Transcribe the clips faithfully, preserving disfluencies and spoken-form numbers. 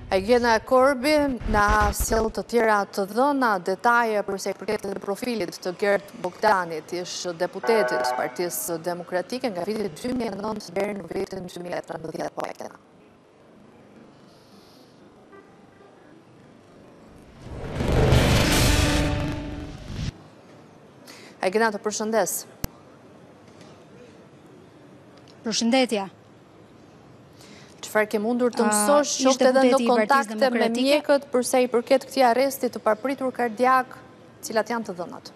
Aigena Korbi na sjell të tjera të dhëna detaje përse i përket të profilit të Gert Bogdanit, ish deputetit Partisë Demokratike nga viti dy mijë e nëntë deri në vitin dy mijë e trembëdhjetë. Po Aigena. Aigena, të përshëndes. Përshëndetja. Çfarë ke mundur të mësosh, qoftë edhe në kontakte me mjekët përse i përket këtij arresti të papritur kardiak, cilat janë të dhënat?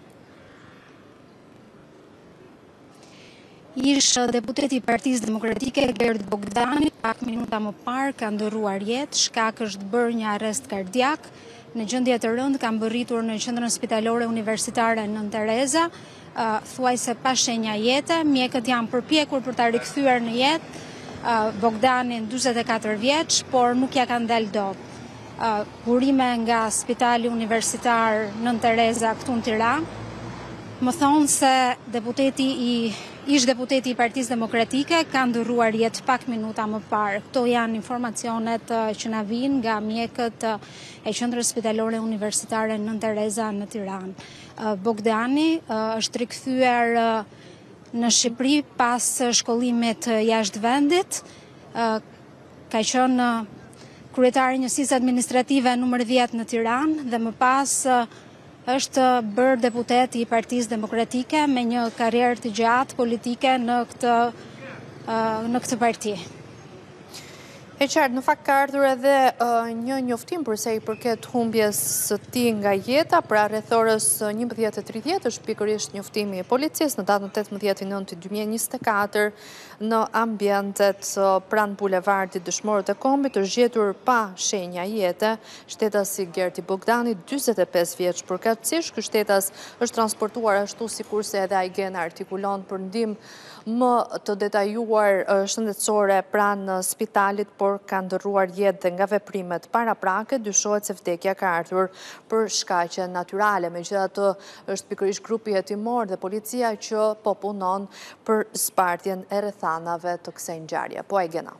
Ish deputeti i Partisë Demokratike Gert Bogdani, pak minuta më parë ka ndërruar jetë, shkak është bërë një arrest kardiak. Në gjendje të rëndë ka mbërritur në qendrën spitalore universitare Nën Tereza, thuajse pa shenja jete. Mjekët janë përpjekur për ta rikthyer në jetë Bogdanin njëzet e katër vjeç, por nuk ja kanë dalë dot. Burime nga Spitali Universitar Nën Tereza këtu në Tiranë më thonë se deputeti i ish deputeti i Partisë Demokratike ka ndërruar jetë pak minuta më parë. Këto janë informacionet që na vijnë nga mjekët e Qendrës Spitalore Universitare Nën Tereza në Tiranë. Bogdani është rikthyer në Shqipëri pas shkollimit jashtë vendit. Ka qenë kryetari i njësisë administrative numër dhjetë në Tiranë dhe më pas është bërë deputet i Partisë Demokratike me një karrierë të gjatë politike në këtë në këtë parti. E qartë, në fakt ka ardhur edhe një njoftim përse i përket humbjes së tij nga jeta, pra rreth orës njëmbëdhjetë e tridhjetë është pikërisht njoftimi i policisë në datën tetëmbëdhjetë nëntë dy mijë e njëzet e katër në ambientet pranë bulevardit Dëshmorët e Kombit është gjetur pa shenja jete shtetasi Gerti Bogdani, dyzet e pesë vjeç përkatësisht. Ky shtetas është transportuar ashtu sikurse edhe Aigena artikulon për ndihmë më të detajuar shëndetësore pranë spitalit, por ka ndërruar jetë dhe nga veprimet paraprake dyshohet se vdekja ka ardhur për shkaqe natyrale. Megjithatë, është pikërisht grupi hetimor dhe policia që po punon për zbardhjen e rrethanave të kësaj ngjarje. Po Aigena.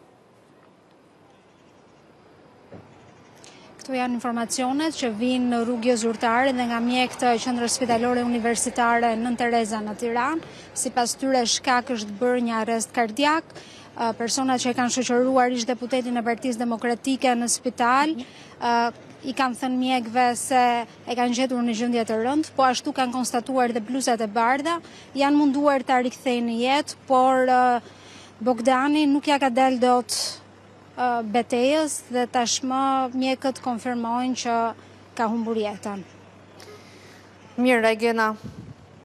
Këto janë informacionet që vinë në rrugë zyrtare dhe nga mjekët të Qendrës Spitalore Universitare Nën Tereza në Tiranë. Sipas tyre shkak është bërë një arrest kardiak. Personat që e kanë shoqëruar ish deputetin e Partisë Demokratike në spital i kanë thënë mjekëve se e kanë gjetur në gjendje të rëndë, po ashtu kanë konstatuar dhe bluzat e bardha, janë munduar ta rikthejnë në jetë, por Bogdani nuk ja ka dalë dot betejës dhe tashmë mjekët konfirmojnë që ka humbur jetën. Mirë, Aigena.